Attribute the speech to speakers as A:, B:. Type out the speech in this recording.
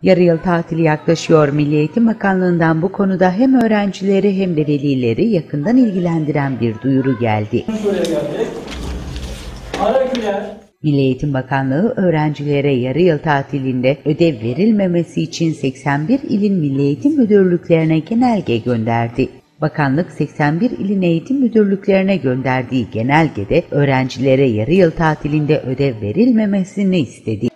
A: Yarı yıl tatili yaklaşıyor. Milli Eğitim Bakanlığı'ndan bu konuda hem öğrencileri hem de velileri yakından ilgilendiren bir duyuru geldi. Milli Eğitim Bakanlığı öğrencilere yarı yıl tatilinde ödev verilmemesi için 81 ilin Milli Eğitim Müdürlüklerine genelge gönderdi. Bakanlık 81 ilin eğitim müdürlüklerine gönderdiği genelgede öğrencilere yarı yıl tatilinde ödev verilmemesini istedi.